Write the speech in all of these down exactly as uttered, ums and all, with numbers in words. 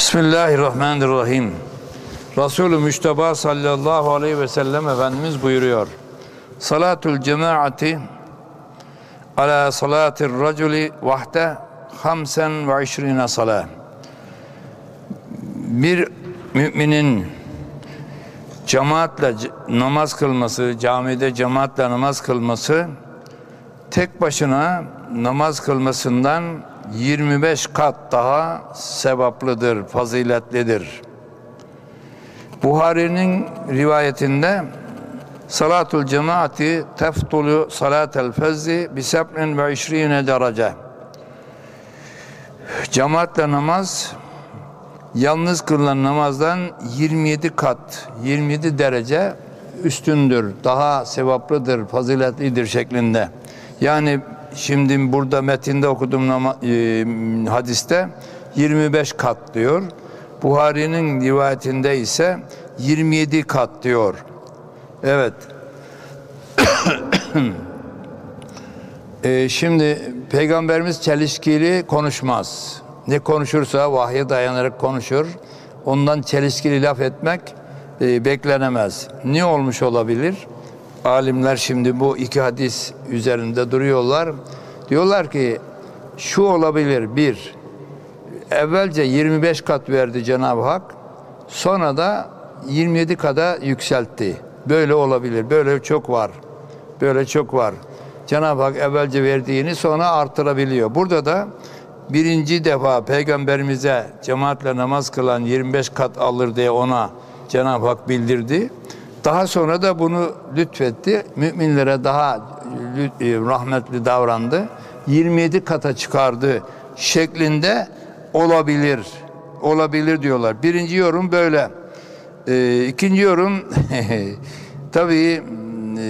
Bismillahirrahmanirrahim. Resulü Müşteba sallallahu aleyhi ve sellem Efendimiz buyuruyor: Salatul cemaati ala salatir raculi vahde hamsen ve işrine salah. Bir müminin cemaatle namaz kılması, camide cemaatle namaz kılması, tek başına namaz kılmasından yirmi beş kat daha sevaplıdır, faziletlidir. Buhari'nin rivayetinde salatul cemaati teftulu salatel fezzi bi seb'in ve işrine derece. Cemaatle namaz yalnız kılınan namazdan yirmi yedi kat, yirmi yedi derece üstündür, daha sevaplıdır, faziletlidir şeklinde. Yani şimdi burada metinde okuduğum e, hadiste yirmi beş kat diyor. Buhari'nin rivayetinde ise yirmi yedi kat diyor. Evet. e, şimdi Peygamberimiz çelişkili konuşmaz. Ne konuşursa vahye dayanarak konuşur. Ondan çelişkili laf etmek e, beklenemez. Ne olmuş olabilir? Alimler şimdi bu iki hadis üzerinde duruyorlar. Diyorlar ki şu olabilir: bir, evvelce yirmi beş kat verdi Cenab-ı Hak, sonra da yirmi yedi kata yükseltti. Böyle olabilir. Böyle çok var. Böyle çok var. Cenab-ı Hak evvelce verdiğini sonra artırabiliyor. Burada da birinci defa Peygamberimize cemaatle namaz kılan yirmi beş kat alır diye ona Cenab-ı Hak bildirdi. Daha sonra da bunu lütfetti. Müminlere daha rahmetli davrandı. yirmi yedi kata çıkardı şeklinde olabilir. Olabilir diyorlar. Birinci yorum böyle. Ee, ikinci yorum tabii e,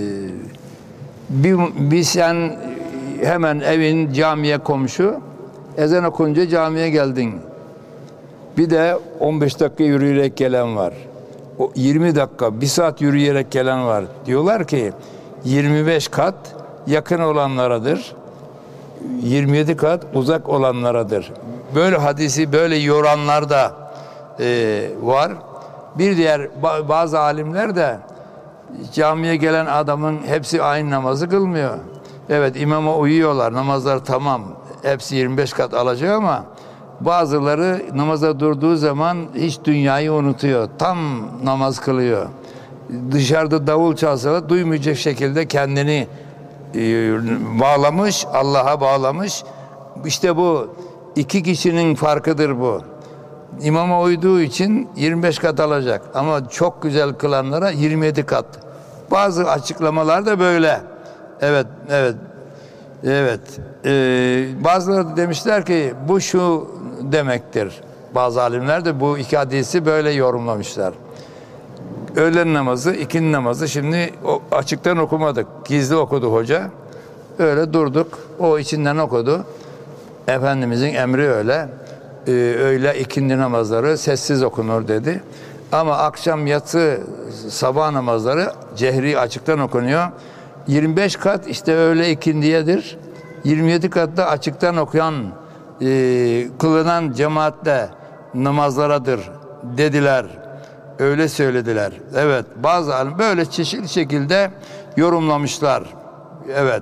bir, bir sen hemen evin camiye komşu, ezan okunca camiye geldin. Bir de on beş dakika yürüyerek gelen var. O yirmi dakika, bir saat yürüyerek gelen var. Diyorlar ki yirmi beş kat yakın olanlaradır, yirmi yedi kat uzak olanlaradır. Böyle hadisi böyle yoranlar da e, var. Bir diğer bazı alimler de camiye gelen adamın hepsi aynı namazı kılmıyor. Evet, imama uyuyorlar, namazlar tamam, hepsi yirmi beş kat alacak ama bazıları namaza durduğu zaman hiç dünyayı unutuyor. Tam namaz kılıyor. Dışarıda davul çalsa da duymayacak şekilde kendini e, bağlamış, Allah'a bağlamış. İşte bu iki kişinin farkıdır bu. İmama uyduğu için yirmi beş kat alacak ama çok güzel kılanlara yirmi yedi kat. Bazı açıklamalar da böyle. Evet, evet. Evet. Ee, bazıları da demişler ki bu şu demektir. Bazı alimler de bu iki hadisi böyle yorumlamışlar. Öğlen namazı, ikindi namazı şimdi açıktan okumadık. Gizli okudu hoca. Öyle durduk. O içinden okudu. Efendimizin emri öyle. Ee, öğle ikindi namazları sessiz okunur dedi. Ama akşam, yatsı, sabah namazları cehri açıktan okunuyor. yirmi beş kat işte öğle ikindiyedir. yirmi yedi katta açıktan okuyan, e, kılınan cemaatle namazlaradır dediler. Öyle söylediler. Evet, bazı alim böyle çeşitli şekilde yorumlamışlar. Evet.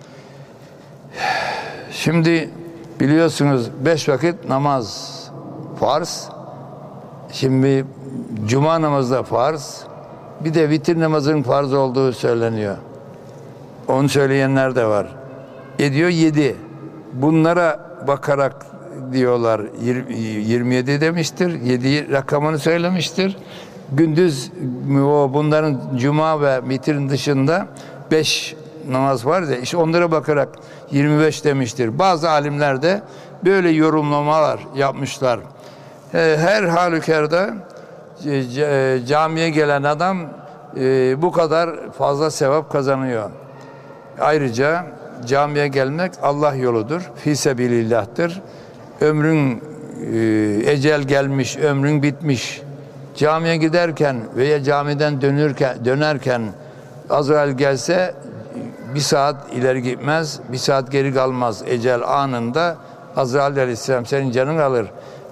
Şimdi biliyorsunuz beş vakit namaz farz. Şimdi cuma namazı da farz. Bir de vitir namazının farz olduğu söyleniyor. Onu söyleyenler de var. Ediyor yedi. Bunlara bakarak diyorlar yirmi yedi demiştir. yedi rakamını söylemiştir. Gündüz o bunların cuma ve vitirin dışında beş namaz var ya, işte onlara bakarak yirmi beş demiştir. Bazı alimler de böyle yorumlamalar yapmışlar. Her halükarda camiye gelen adam bu kadar fazla sevap kazanıyor. Ayrıca camiye gelmek Allah yoludur. Fisebilillah'tır. Ömrün e, ecel gelmiş, ömrün bitmiş. Camiye giderken veya camiden dönürken dönerken Azrail gelse bir saat ileri gitmez, bir saat geri kalmaz. Ecel anında Azrail aleyhisselam senin canın alır.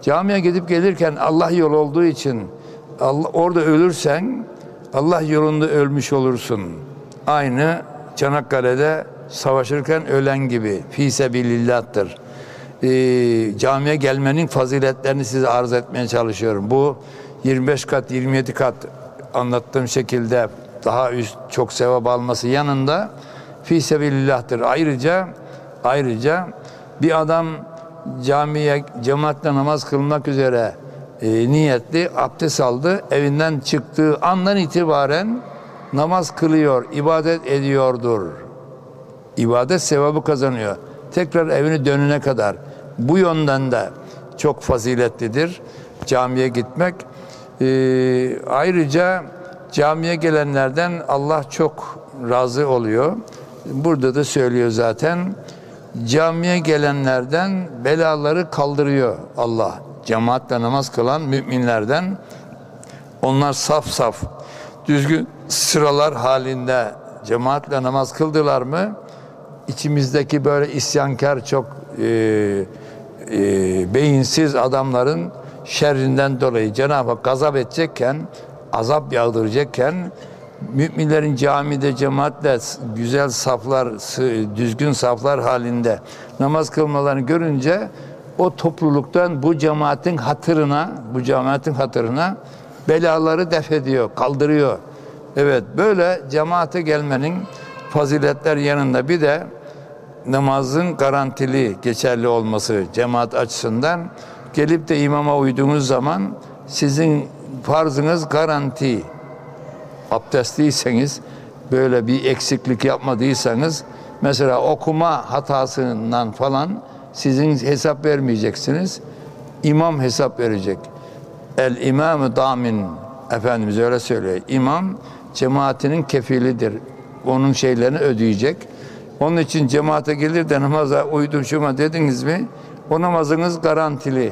Camiye gidip gelirken Allah yolu olduğu için Allah, orada ölürsen Allah yolunda ölmüş olursun. Aynı Çanakkale'de savaşırken ölen gibi fî sebilillah'tır. Ee, camiye gelmenin faziletlerini size arz etmeye çalışıyorum. Bu yirmi beş kat, yirmi yedi kat anlattığım şekilde daha üst çok sevap alması yanında fî sebilillah'tır. Ayrıca ayrıca bir adam camiye cemaatle namaz kılmak üzere e, niyetli abdest aldı. Evinden çıktığı andan itibaren namaz kılıyor, ibadet ediyordur. İbadet sevabı kazanıyor. Tekrar evine dönene kadar. Bu yönden de çok faziletlidir camiye gitmek. Ee, ayrıca camiye gelenlerden Allah çok razı oluyor. Burada da söylüyor zaten. Camiye gelenlerden belaları kaldırıyor Allah. Cemaatle namaz kılan müminlerden. Onlar saf saf, düzgün sıralar halinde cemaatle namaz kıldılar mı? İçimizdeki böyle isyankar, çok e, e, beyinsiz adamların şerrinden dolayı Cenab-ı Hak gazap edecekken, azap yağdıracakken, müminlerin camide cemaatle güzel saflar, düzgün saflar halinde namaz kılmalarını görünce o topluluktan bu cemaatin hatırına, bu cemaatin hatırına belaları def ediyor, kaldırıyor. Evet, böyle cemaate gelmenin faziletler yanında bir de namazın garantili, geçerli olması cemaat açısından, gelip de imama uyduğunuz zaman sizin farzınız garanti. Abdestliyseniz, böyle bir eksiklik yapmadıysanız, mesela okuma hatasından falan sizin hesap vermeyeceksiniz. İmam hesap verecek. El imam-ı damin, Efendimiz öyle söylüyor. İmam cemaatinin kefilidir. Onun şeylerini ödeyecek. Onun için cemaate gelir de namaza uydum şuma dediniz mi, o namazınız garantili.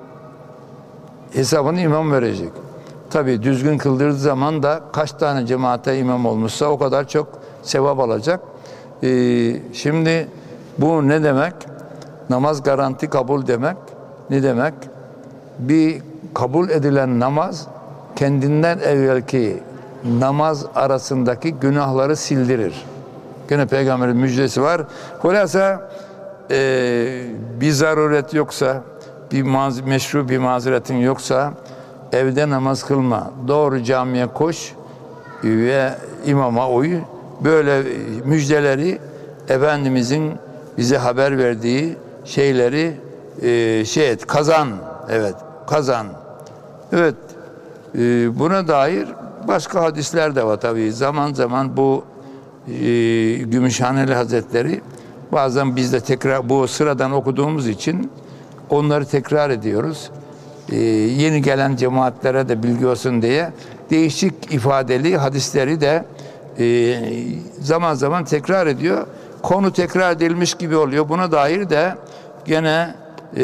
Hesabını imam verecek. Tabii düzgün kıldırdığı zaman da kaç tane cemaate imam olmuşsa o kadar çok sevap alacak. Ee, şimdi bu ne demek? Namaz garanti kabul demek. Ne demek? Bir kabul edilen namaz kendinden evvelki namaz arasındaki günahları sildirir. Gene Peygamberin müjdesi var. Hulasa e, bir zaruret yoksa, bir maz, meşru bir mazeretin yoksa evde namaz kılma. Doğru camiye koş ve imama uy. Böyle müjdeleri, Efendimizin bize haber verdiği şeyleri e, şey et, kazan. Evet, kazan. Evet, e, buna dair başka hadisler de var tabii. Zaman zaman bu e, Gümüşhaneli Hazretleri bazen biz de tekrar bu sıradan okuduğumuz için onları tekrar ediyoruz. Ee, yeni gelen cemaatlere de bilgi olsun diye değişik ifadeli hadisleri de e, zaman zaman tekrar ediyor. Konu tekrar edilmiş gibi oluyor. Buna dair de gene e,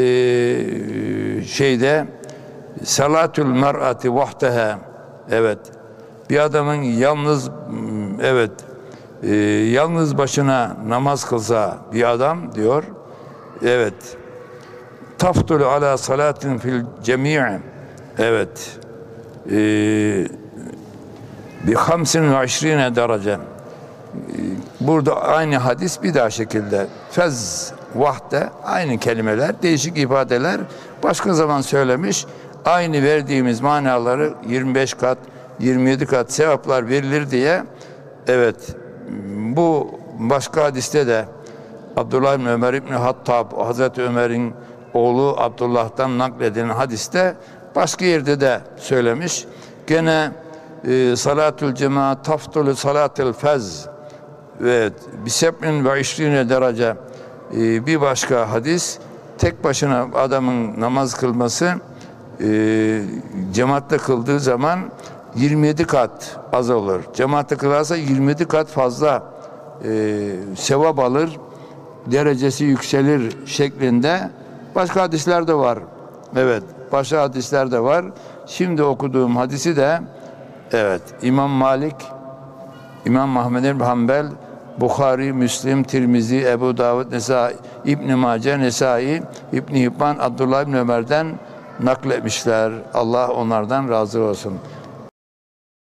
şeyde salatül mer'ati vahdeha, evet, bir adamın yalnız, evet, e, yalnız başına namaz kılsa bir adam diyor, evet, taftulu ala salatin fil cemi', evet, bi hamsin ve işrine derece. Burada aynı hadis bir daha şekilde fez, vahde, aynı kelimeler, değişik ifadeler başka zaman söylemiş. Aynı verdiğimiz manaları yirmi beş kat, yirmi yedi kat sevaplar verilir diye. Evet, bu başka hadiste de Abdullah İbni Ömer İbni Hattab, Hazreti Ömer'in oğlu Abdullah'tan nakledilen hadiste başka yerde de söylemiş. Gene e, salatül cemaat taftulu salatül fez ve biseb'in ve işrine derece, e, bir başka hadis, tek başına adamın namaz kılması e, cemaatle kıldığı zaman yirmi yedi kat az olur. Cemaatle kılarsa yirmi yedi kat fazla e, sevap alır, derecesi yükselir şeklinde başka hadisler de var. Evet, başka hadisler de var. Şimdi okuduğum hadisi de, evet, İmam Malik, İmam Ahmed bin Hanbel, Bukhari, Müslim, Tirmizi, Ebu Davud, Nesai, İbn-i Mace, Nesai, İbn-i Hibban, Abdullah İbn Ömer'den nakletmişler. Allah onlardan razı olsun.